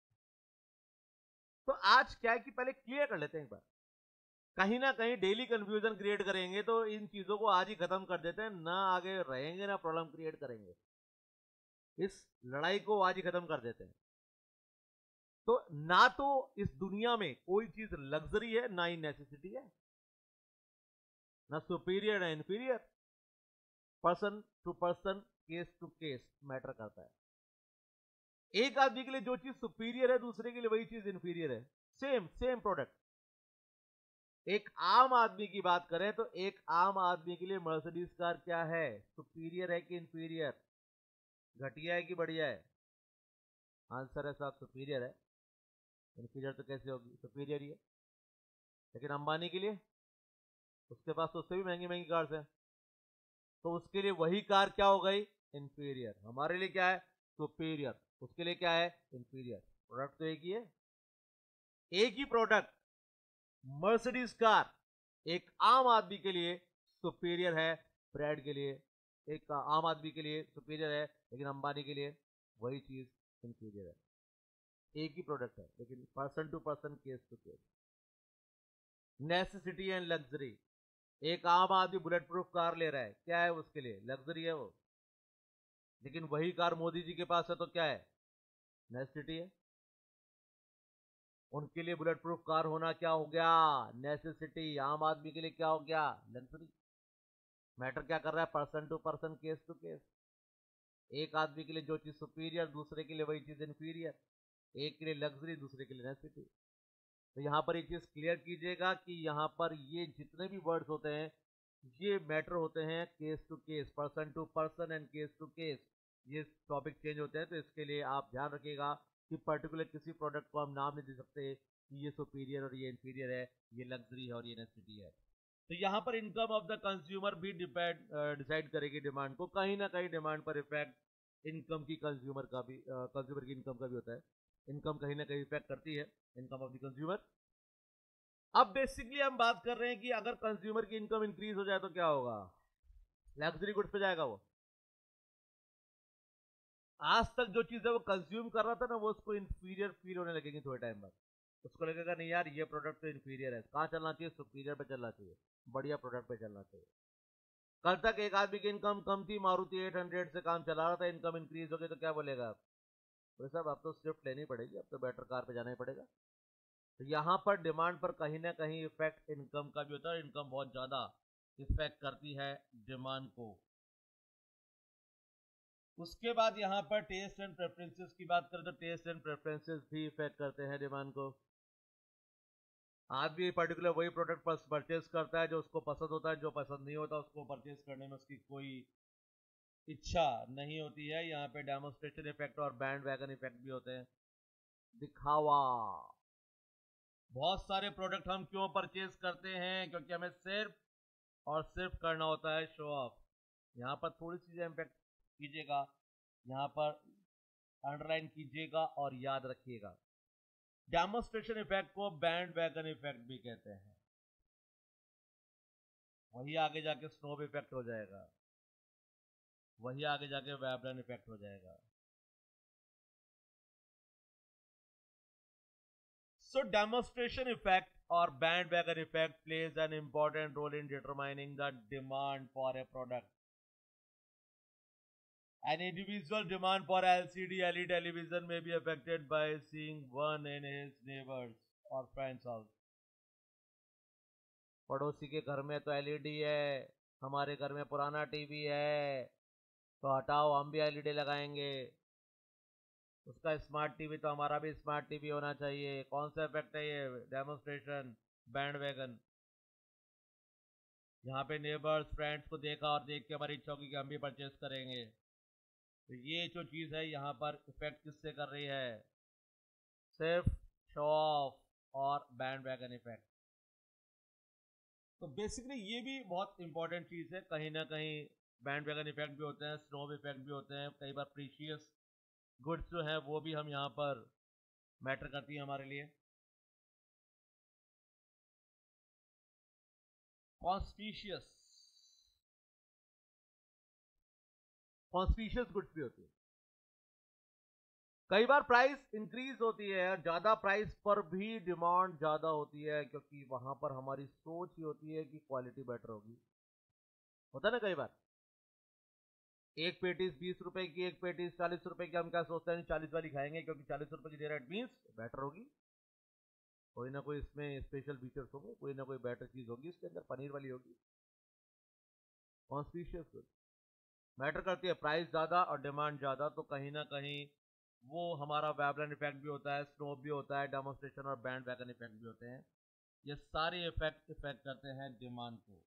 तो आज क्या है कि पहले क्लियर कर लेते हैं एक बार, कहीं ना कहीं डेली कंफ्यूजन क्रिएट करेंगे तो इन चीजों को आज ही खत्म कर देते हैं, ना आगे रहेंगे ना प्रॉब्लम क्रिएट करेंगे। इस लड़ाई को आज ही खत्म कर देते हैं। तो ना तो इस दुनिया में कोई चीज लग्जरी है, ना ही नेसेसिटी है, ना सुपीरियर ना inferior. Person to person, case to case matter करता है। एक आदमी के लिए जो चीज सुपीरियर है, दूसरे के लिए वही चीज इंफीरियर है। Same same product. एक आम आदमी की बात करें तो एक आम आदमी के लिए मर्सिडीज कार क्या है, सुपीरियर है कि इंफीरियर, घटिया है कि बढ़िया है? आंसर है साहब सुपीरियर है। इंफीरियर तो कैसे होगी, सुपीरियर ही है। लेकिन अंबानी के लिए, उसके पास तो उससे भी महंगी महंगी कार्स है, तो उसके लिए वही कार क्या हो गई, इंफीरियर। हमारे लिए क्या है, सुपीरियर। उसके लिए क्या है, इंफीरियर। प्रोडक्ट तो एक ही है। एक ही प्रोडक्ट मर्सिडीज कार एक आम आदमी के लिए सुपीरियर है, ब्रांड के लिए एक आम आदमी के लिए सुपीरियर है, लेकिन अंबानी के लिए वही चीज इंफीरियर है। एक ही प्रोडक्ट है, लेकिन person to person, case to case. Necessity and luxury. एक आम आदमी बुलेट प्रूफ कार ले रहा है, क्या है उसके लिए, लग्जरी है वो। लेकिन वही कार मोदी जी के पास है तो क्या है, नेसेसिटी है। उनके लिए बुलेट प्रूफ कार होना क्या हो गया, नेसेसिटी। आम आदमी के लिए क्या हो गया, लग्जरी। मैटर क्या कर रहा है, person to person, case to case. एक आदमी के लिए जो चीज सुपीरियर, दूसरे के लिए वही चीज इंफीरियर। एक के लिए लग्जरी, दूसरे के लिए नेसेसिटी। तो यहां पर एक चीज क्लियर कीजिएगा कि यहां पर ये जितने भी वर्ड्स होते हैं ये मैटर होते हैं case to case, person to person and case to case. ये टॉपिक चेंज होते हैं, तो इसके लिए आप ध्यान रखिएगा कि पर्टिकुलर किसी प्रोडक्ट को हम नाम नहीं दे सकते कि ये सुपीरियर और ये इंफीरियर है, ये लग्जरी है और ये नेसेसिटी है। तो यहाँ पर इनकम ऑफ द कंज्यूमर भी डिपेंड डिसाइड करेगी डिमांड को। कहीं ना कहीं डिमांड पर इफेक्ट इनकम की, कंज्यूमर का भी, कंज्यूमर की इनकम का भी होता है। इनकम कहीं ना कहीं इफेक्ट करती है, इनकम ऑफ द कंज्यूमर। अब बेसिकली हम बात कर रहे हैं कि अगर कंज्यूमर की इनकम इंक्रीज हो जाए तो क्या होगा, लग्जरी गुड्स पे जाएगा वो। आज तक जो चीज है वो कंज्यूम कर रहा था ना, वो उसको इंफीरियर फील होने लगेगी थोड़े टाइम बाद। उसको लगेगा नहीं यार ये प्रोडक्ट तो इंफीरियर है, कहाँ चलना चाहिए, सुपीरियर पे चलना चाहिए, बढ़िया प्रोडक्ट पे चलना चाहिए। कल तक एक आदमी की इनकम कम थी, मारुति एट हंड्रेड से काम चला रहा था, इनकम इंक्रीज हो गई तो क्या बोलेगा आप, बोले साहब अब तो स्विफ्ट लेनी पड़ेगी, अब तो बेटर कार पे जाना ही पड़ेगा। तो यहाँ पर डिमांड पर कहीं ना कहीं इफेक्ट इनकम का भी होता है। इनकम बहुत ज्यादा इफेक्ट करती है डिमांड को। उसके बाद यहाँ पर टेस्ट एंड प्रेफरेंसेस की बात करें तो टेस्ट एंड प्रेफरेंसेस भी इफेक्ट करते हैं डिमांड को। आदमी पर्टिकुलर वही प्रोडक्ट परचेज करता है जो उसको पसंद होता है, जो पसंद नहीं होता उसको परचेज करने में उसकी कोई इच्छा नहीं होती है। यहाँ पे डेमोस्ट्रेशन इफेक्ट और बैंड वैगन इफेक्ट भी होते हैं। दिखावा। बहुत सारे प्रोडक्ट हम क्यों परचेज करते हैं, क्योंकि हमें सिर्फ और सिर्फ करना होता है शो ऑफ। यहाँ पर थोड़ी चीजें इम्पैक्ट कीजिएगा, यहाँ पर अंडरलाइन कीजिएगा और याद रखिएगा। डेमोस्ट्रेशन इफेक्ट को बैंड वैगन इफेक्ट भी कहते हैं। वही आगे जाके स्नोब इफेक्ट हो जाएगा, वही आगे जाके वेबरन इफेक्ट हो जाएगा। So demonstration effect or bandwagon effect plays an important role in determining the demand for a product. An individual demand for L C D L E D television may be affected by seeing one in his neighbors or friends house. पड़ोसी के घर में तो LED है, हमारे घर में पुराना टीवी है, तो हटाओ हम भी एलईडी लगाएंगे। उसका स्मार्ट टीवी तो हमारा भी स्मार्ट टीवी होना चाहिए। कौन सा इफेक्ट है ये, डेमोस्ट्रेशन, बैंडवैगन। यहाँ पे नेबर्स फ्रेंड्स को देखा और देख के हमारी इच्छा होगी कि हम भी परचेस करेंगे। तो ये जो चीज़ है यहाँ पर इफेक्ट किससे कर रही है, सिर्फ शो ऑफ और बैंडवैगन इफेक्ट। तो बेसिकली ये भी बहुत इंपॉर्टेंट चीज़ है। कहीं ना कहीं बैंडवैगन इफेक्ट भी होते हैं, स्नोब इफेक्ट भी होते हैं। कई बार प्रीशियस गुड्स जो है वो भी हम यहाँ पर मैटर करती है हमारे लिए। कॉन्स्पिशियस कॉन्स्पिशियस गुड्स भी होती है। कई बार प्राइस इंक्रीज होती है और ज्यादा प्राइस पर भी डिमांड ज्यादा होती है, क्योंकि वहां पर हमारी सोच ही होती है कि क्वालिटी बेटर होगी। होता है ना कई बार। एक पेटीज बीस रुपए की, एक पेटीज चालीस रुपए की, हम क्या सोचते हैं चालीस वाली खाएंगे क्योंकि चालीस रुपए की दे रहा है, इट मीन्स बेटर होगी, कोई ना कोई इसमें स्पेशल फीचर्स होंगे, कोई ना कोई बेटर चीज होगी इसके अंदर, पनीर वाली होगी। कॉन्स्पिशियस मैटर करती है, प्राइस ज्यादा और डिमांड ज्यादा, तो कहीं ना कहीं वो हमारा वेबलन इफेक्ट भी होता है, स्नोब भी होता है, डेमोन्स्ट्रेशन और बैंड वैगन इफेक्ट भी होते हैं। ये सारे इफेक्ट इफेक्ट करते हैं डिमांड को।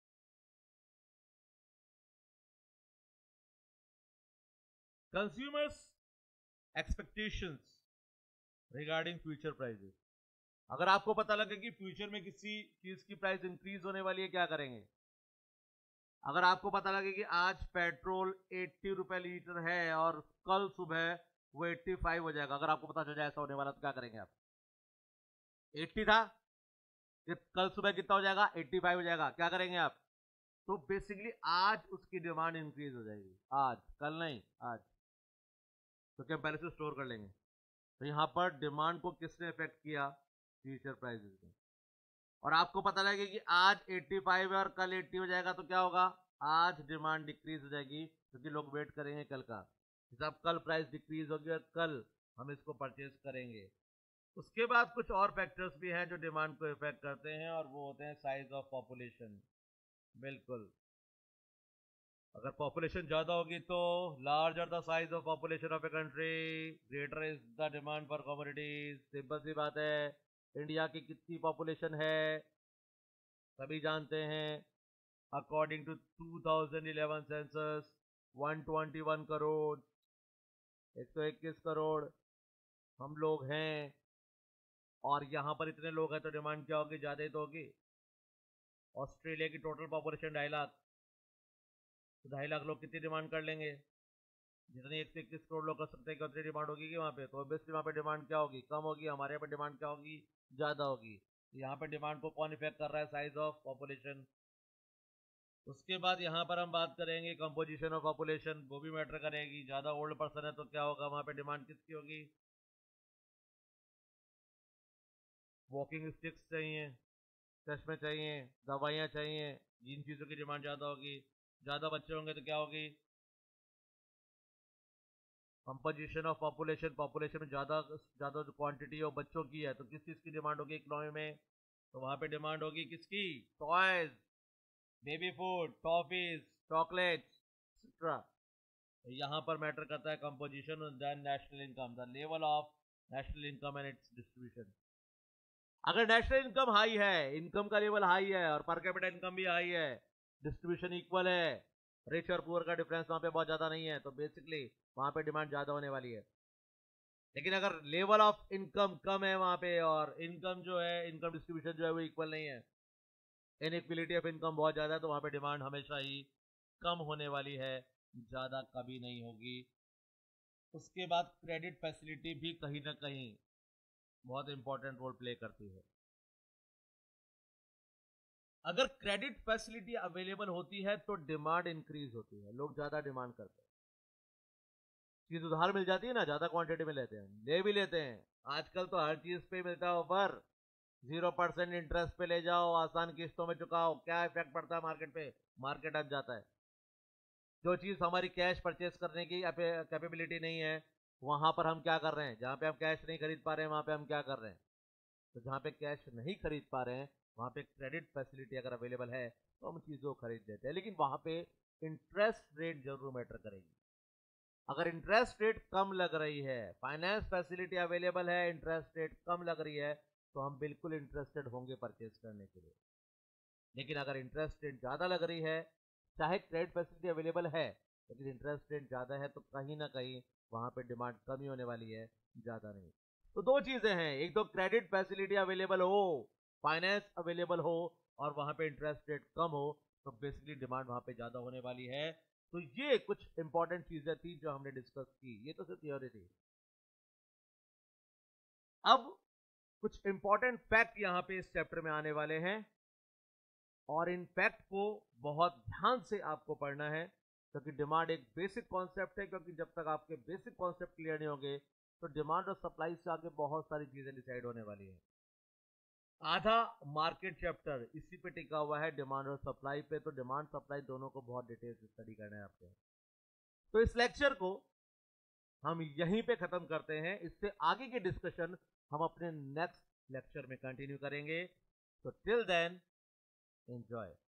Consumers expectations regarding future prices. अगर आपको पता लगे कि फ्यूचर में किसी चीज की प्राइस इंक्रीज होने वाली है, क्या करेंगे? अगर आपको पता लगे कि आज पेट्रोल अस्सी रुपए लीटर है और कल सुबह वो पचासी हो जाएगा, अगर आपको पता चल जाए ऐसा होने वाला, तो क्या करेंगे आप? अस्सी था, कल सुबह कितना हो जाएगा? पचासी हो जाएगा, क्या करेंगे आप? तो बेसिकली आज उसकी डिमांड इंक्रीज हो जाएगी, आज, कल नहीं, आज, क्योंकि हम पहले से स्टोर कर लेंगे। तो यहां पर डिमांड को किसने इफेक्ट किया? फ्यूचर प्राइसेस ने। और आपको पता लगे कि आज पचासी है और कल अस्सी हो जाएगा, तो क्या होगा? आज डिमांड डिक्रीज हो जाएगी, क्योंकि लोग वेट करेंगे कल का, जब कल प्राइस डिक्रीज होगी और कल हम इसको परचेज करेंगे। उसके बाद कुछ और फैक्टर्स भी हैं जो डिमांड को इफेक्ट करते हैं, और वो होते हैं साइज ऑफ पॉपुलेशन। बिल्कुल, अगर पॉपुलेशन ज्यादा होगी तो larger the size of population of a country, greater is the demand for commodities. Simple सी बात है, इंडिया की कितनी पॉपुलेशन है सभी जानते हैं। According to two thousand eleven census एक सौ इक्कीस करोड़, एक सौ इक्कीस करोड़ हम लोग हैं, और यहाँ पर इतने लोग हैं तो डिमांड क्या होगी? ज्यादा ही तो होगी। ऑस्ट्रेलिया की टोटल पॉपुलेशन ढाई लाख, तो ढाई लाख लोग कितनी डिमांड कर लेंगे? जितनी एक सौ इक्कीस करोड़ लोग कर सकते हैं, उतनी डिमांड होगी कि वहाँ पे, तो ऑब्वियसली वहाँ पे डिमांड क्या होगी? कम होगी। हमारे यहाँ पे डिमांड क्या होगी? ज्यादा होगी। तो यहाँ पे डिमांड को कौन इफेक्ट कर रहा है? Size of population. उसके बाद यहाँ पर हम बात करेंगे कंपोजिशन ऑफ पॉपुलेशन, वो भी मैटर करेगी। ज्यादा ओल्ड पर्सन है तो क्या होगा? वहाँ पे डिमांड किसकी होगी? वॉकिंग स्टिक्स चाहिए, चश्मे चाहिए, दवाइयाँ चाहिए, जिन चीज़ों की डिमांड ज़्यादा होगी। ज़्यादा बच्चे होंगे तो क्या होगी? कंपोजिशन ऑफ पॉपुलेशन, पॉपुलेशन में ज़्यादा ज़्यादा जो क्वांटिटी ऑफ बच्चों की है, तो किस चीज़ की डिमांड होगी इकोनॉमी में? तो वहाँ पे डिमांड होगी किसकी? Toys, baby food, toffees, chocolates etcetera. यहाँ पर मैटर करता है composition, then national income, the level of national income and its distribution. अगर नेशनल इनकम हाई है, इनकम का लेवल हाई है और पर कैपिटा इनकम भी हाई है, डिस्ट्रीब्यूशन इक्वल है, रिच और पुअर का डिफरेंस वहां पे बहुत ज्यादा नहीं है, तो बेसिकली वहां पे डिमांड ज्यादा होने वाली है। लेकिन अगर लेवल ऑफ इनकम कम है वहां पे, और इनकम जो है, इनकम डिस्ट्रीब्यूशन जो है वो इक्वल नहीं है, इनइक्वलिटी ऑफ इनकम बहुत ज्यादा है, तो वहां पे डिमांड हमेशा ही कम होने वाली है, ज्यादा कभी नहीं होगी। उसके बाद क्रेडिट फैसिलिटी भी कहीं ना कहीं बहुत इंपॉर्टेंट रोल प्ले करती है। अगर क्रेडिट फैसिलिटी अवेलेबल होती है तो डिमांड इंक्रीज होती है, लोग ज्यादा डिमांड करते हैं। चीज उधार मिल जाती है ना, ज्यादा क्वांटिटी में लेते हैं, ले भी लेते हैं। आजकल तो हर चीज पे मिलता है ऑफर, जीरो परसेंट इंटरेस्ट पे ले जाओ, आसान किस्तों में चुकाओ। क्या इफेक्ट पड़ता है मार्केट पे? मार्केट अप जाता है। जो चीज हमारी कैश परचेस करने की कैपेबिलिटी नहीं है, वहां पर हम क्या कर रहे हैं? जहां पे हम कैश नहीं खरीद पा रहे हैं, वहां पे हम क्या कर रहे हैं? तो जहां पे कैश नहीं खरीद पा रहे हैं, वहां पे क्रेडिट फैसिलिटी अगर अवेलेबल है तो हम चीजों को खरीद लेते हैं। लेकिन वहां पे इंटरेस्ट रेट जरूर मैटर करेगी। अगर इंटरेस्ट रेट कम लग रही है, फाइनेंस फैसिलिटी अवेलेबल है, इंटरेस्ट रेट कम लग रही है, तो हम बिल्कुल इंटरेस्टेड होंगे परचेज करने के लिए। लेकिन अगर इंटरेस्ट रेट ज्यादा लग रही है, चाहे क्रेडिट फैसिलिटी अवेलेबल है, लेकिन इंटरेस्ट रेट ज्यादा है, तो कहीं ना कहीं वहां पे डिमांड कमी होने वाली है, ज्यादा नहीं। तो दो चीजें हैं, एक तो क्रेडिट फैसिलिटी अवेलेबल हो, फाइनेंस अवेलेबल हो, और वहां पे इंटरेस्ट रेट कम हो, तो बेसिकली डिमांड वहां पे ज्यादा होने वाली है। तो ये कुछ इंपॉर्टेंट चीजें थी जो हमने डिस्कस की, ये तो सिर्फ थ्योरी थी। अब कुछ इंपॉर्टेंट फैक्ट यहां पे इस चैप्टर में आने वाले हैं, और इन फैक्ट को बहुत ध्यान से आपको पढ़ना है, क्योंकि डिमांड एक बेसिक कॉन्सेप्ट है। क्योंकि जब तक आपके बेसिक कॉन्सेप्ट क्लियर नहीं होंगे, तो डिमांड और सप्लाई से आगे बहुत सारी चीजें डिसाइड होने वाली है। आधा मार्केट चैप्टर इसी पे टिका हुआ है, डिमांड और सप्लाई पे। तो डिमांड सप्लाई दोनों को बहुत डिटेल से स्टडी करना है आपको। तो इस लेक्चर को हम यहीं पे खत्म करते हैं। इससे आगे की डिस्कशन हम अपने नेक्स्ट लेक्चर में कंटिन्यू करेंगे। तो टिल देन एंजॉय।